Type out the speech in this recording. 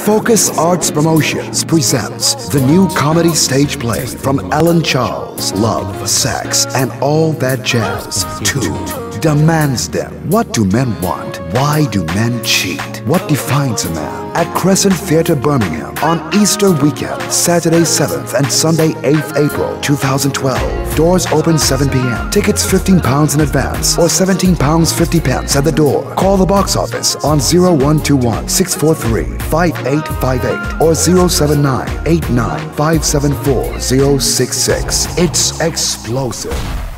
Focus Arts Promotions presents the new comedy stage play from Ellen Charles, Love, Sex, and All That Jazz 2. The Mans Dem. What do men want? Why do men cheat? What defines a man? At Crescent Theatre, Birmingham on Easter weekend, Saturday 7th and Sunday 8th April 2012. Doors open 7 p.m. Tickets £15 in advance or £17.50 at the door. Call the box office on 0121 643 5858 or 079 89 574 066. It's explosive.